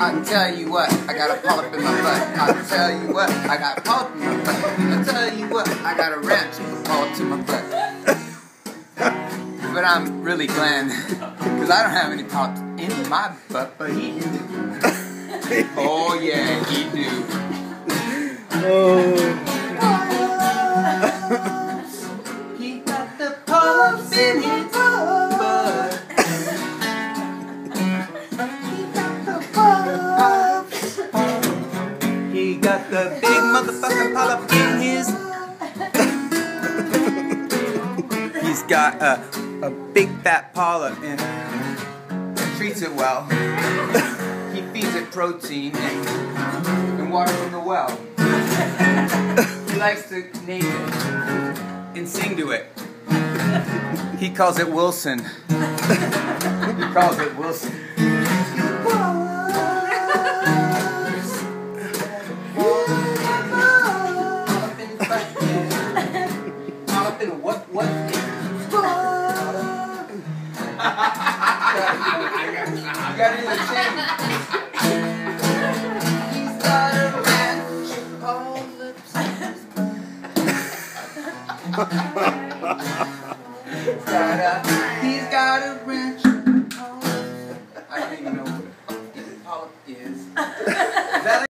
can tell you what, I got a polyp in my butt. I can tell you what, I got a polyp in my butt. I can tell you what, I got a ranch with a polyp in my butt. But I'm really glad, because I don't have any polyps in my butt, but he do. Oh yeah, he do. He got the polyps in his butt. He got the big motherfucking polyp in his. He's got a big fat polyp and treats it well. He feeds it protein and water from the well. He likes to name it and sing to it. He calls it Wilson. He calls it Wilson. What? You gotta do the same. He's got a ranch of polyps. He's got a ranch of polyps. I don't even know what a polyp is.